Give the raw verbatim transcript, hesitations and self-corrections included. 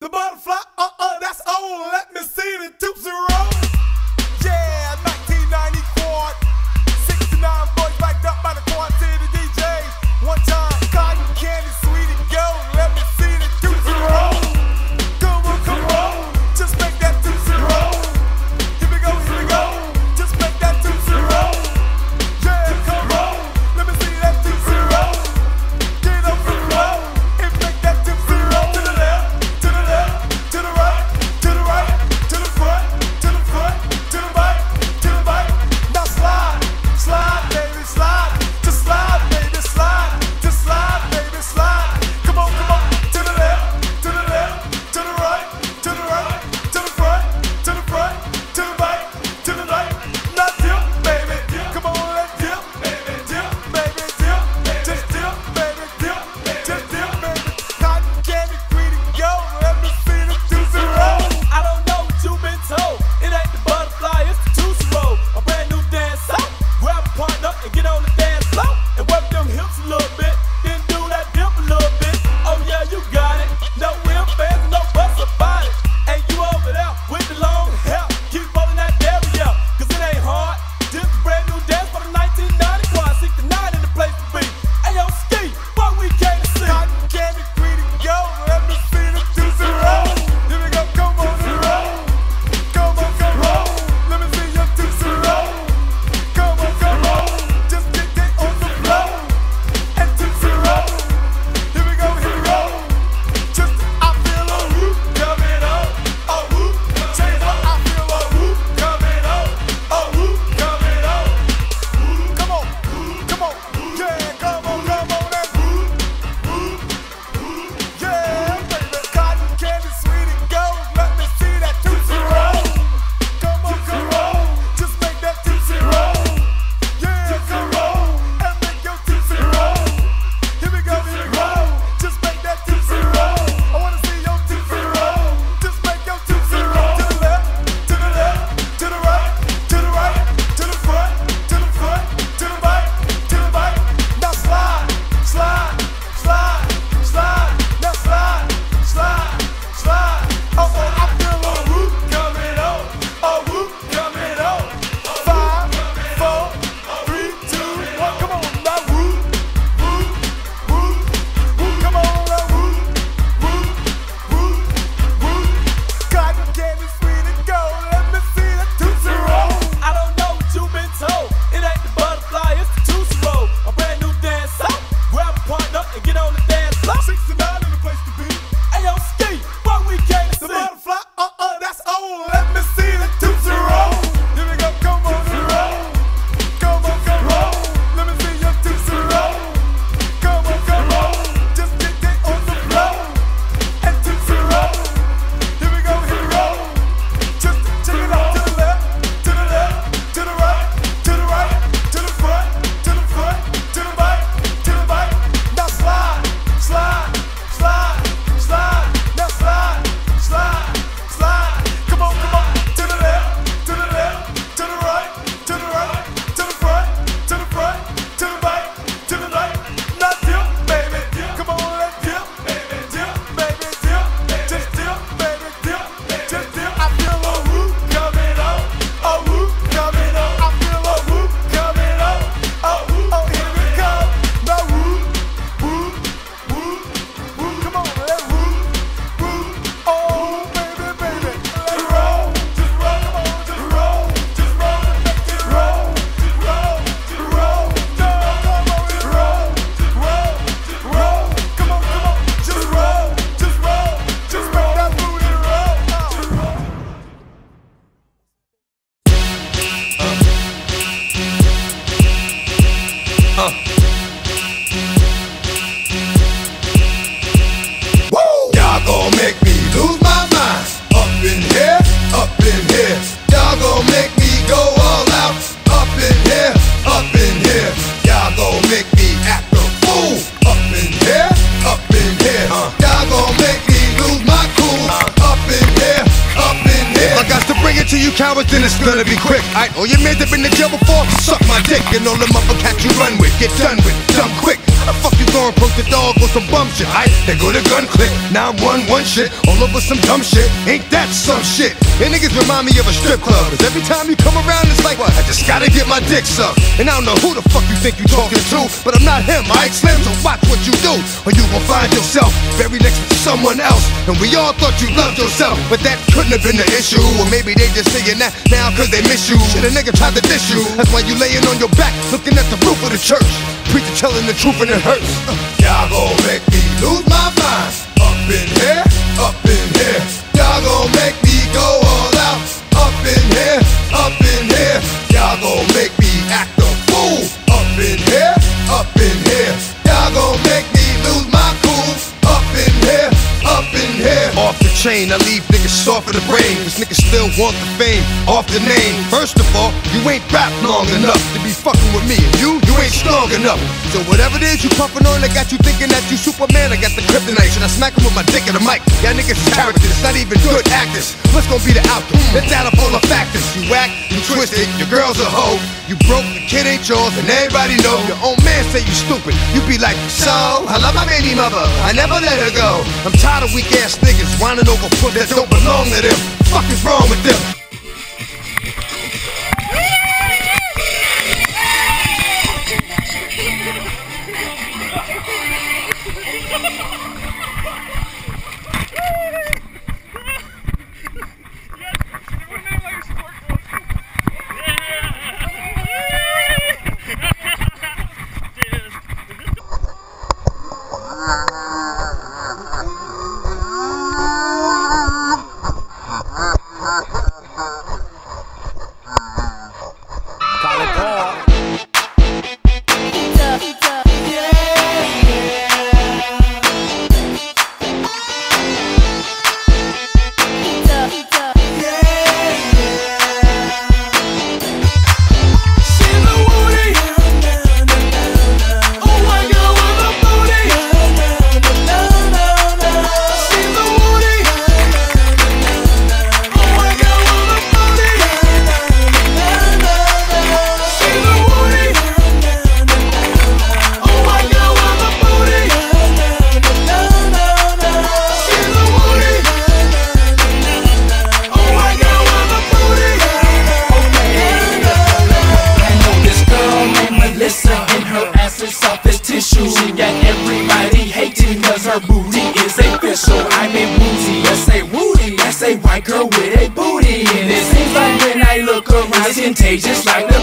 The butterfly, uh-uh, that's old. Let me see the Tootsie Roll. Yeah, nineteen ninety-four. sixty-nine boys backed up by the quad to the D Js. One time, cotton candy, sweetie, go. Let me see the Tootsie Roll. Come on, come on. Just make that Tootsie Roll. Here we go, here we go. Just make that Tootsie Roll. Yeah, come on. Let me see that Tootsie Roll. Get up and roll. And make that Tootsie Roll. To the left, to the left, to the right, to the right, to the front, to the front, to the right, to the right. Now slide, slide, baby, slide. Just slide, baby, slide. Just slide, baby, slide. Come on, come on. To the left, to the left, to the right, to the right, to the front, to the front, to the right, to the right. Now dip, baby, come on, let's dip, baby, dip, baby, dip, just dip, baby, dip, just dip, baby. Cotton candy, sweetie, go. Let me see the Tootsie Roll. I don't know what you've been told. It ain't the butterfly, it's the Tootsie Roll. A brand new dance song. Grab a partner and get on the dance floor and work them hips a little bit. Then do that dip a little bit. Oh yeah, you got it. No real fans, no buts about it. And you over there with the long hair. Keep rolling that dairy up, cause it ain't hard. Just a brand new dance for the nineteen ninety quad. sixty-nine in the place to be. Ayo, Ski, what we came to see. Cotton candy, sweetie, go. Let me see the Tootsie Roll. Here we go, come on, roll. Come on, come on. Let me see your Tootsie Roll. Come on, come on. Just get that on the floor. And Tootsie Roll. Here we go, here we go. Just, I feel a whoop coming up. A whoop. Change what I feel a whoop coming up. A whoop coming up. Come on, come on. Yeah, come on, come on. And whoop, whoop, whoop. Yeah, baby. Cotton candy, sweetie, go. Let me see that Tootsie Roll. Come on, come on. Just make that Tootsie Roll. Yeah, come on. And make your Tootsie Roll. Here we go, here we go. Just make that Tootsie Roll. I wanna see your Tootsie Roll. Just make your Tootsie Roll. To the left, to the left, to the right, to the right, to the front, to the front, to the right, to the right. Now slide, slide, slide, slide. Now slide, slide, slide. Oh, oh, I feel a whoop coming on. A whoop coming on. Five, four, three, two, one. Come on, now whoop, whoop, whoop, whoop. Come on, now whoop, whoop, whoop, whoop. Cotton candy, sweetie, go. Let me see the Tootsie Roll. I don't know what you've been told. It ain't the butterfly, it's the Tootsie Roll. A brand new dance song. Grab a partner and get on the dance floor. sixty-nine in the place to be. Ayo, Ski, what we came to see. The butterfly, uh-uh, that's old. Let me see the Tootsie Roll. Here we go, come on, roll. Come on, come on. Let me see your Tootsie Roll. Come on, come on. Just get that on the floor. And Tootsie Roll. Here we go, here we go. Just check it out. To the left, to the left, to the right, to the right, to the front, to the front, to the right, to the right. Now slide, slide, slide, slide. Now slide, slide, slide. Come on, come on. To the left, to the left, to the right, to the right, to the front, to the front, to the right, to the right. Now dip, baby. Come on, let's dip, baby. Dip, baby, dip. Just dip, baby, dip. Just dip. I feel a whoop coming on. A whoop coming on. I feel a whoop coming on. A whoop. Oh, here we come. Now whoop, whoop, whoop, whoop. Come on, let's whoop, whoop. Oh, baby, baby. Let's roll. Just roll. Come on, just roll. Just roll. Just roll. Just roll. Just roll. No, come on, just roll. Just roll. Just roll. Come on, come on. Just roll. Just roll. Just make that booty roll. Just roll. Y'all gon' make me lose my mind. Up in here, up in here. Y'all gon' make me go all out. Up in here, up in here. Y'all gon' make me act a fool. Up in here, up in here. Y'all gon' make me lose my cool. Up in here, up in here. I got to bring it to you cowards, then it's gonna be quick. Alright, all your men that been in jail before, suck my dick. And all the motherfuckers you run with, get done with, dumb quick. How the fuck you gonna approach the dog with some bum shit? I they go to gun click, nine one one shit, all over some dumb shit. Ain't that some shit? And niggas remind me of a strip club, cause every time you come around it's like, what? I just gotta get my dick sucked. And I don't know who the fuck you think you talking to, but I'm not him, Ike Slim, so watch what you do, or you gon' find yourself very next to someone else. And we all thought you loved yourself, but that couldn't have been the issue. Or maybe they just saying that now cause they miss you. Shit, a nigga tried to diss you, that's why you laying on your back, looking at the roof of the church. Preacher telling the truth and it hurts. uh, Y'all gon' make me lose my mind. Up in here, up in here. Y'all gon' make me go all out. Up in here, up in here. Y'all gon' make me act a fool. Up in here, up in here. Y'all gon' make me lose my cool. Up in here, up in here. Off the chain, I leave niggas soft in the brain, cause niggas still want the fame off the name. First of all, you ain't rap long enough to be fucking with me, and you, you ain't strong enough. So whatever it is you puffin' on, I got you thinking that you Superman. I got the kryptonite, should I smack him with my dick in the mic? Y'all niggas is characters, it's not even good actors. What's gonna be the outcome? Let's add up all the factors. You whack, you twisted, your girl's a hoe. You broke, the kid ain't yours, and everybody know. Your own man say you stupid. You be like, so, I love my baby mother, I never let her go. I'm tired of weak ass niggas whining over foot that don't belong to them. Fuck is wrong with them? She got everybody hating cause her booty is official. I'm a woozy, let's say Woody, that's a white girl with a booty. And it seems like when I look around, it's contagious like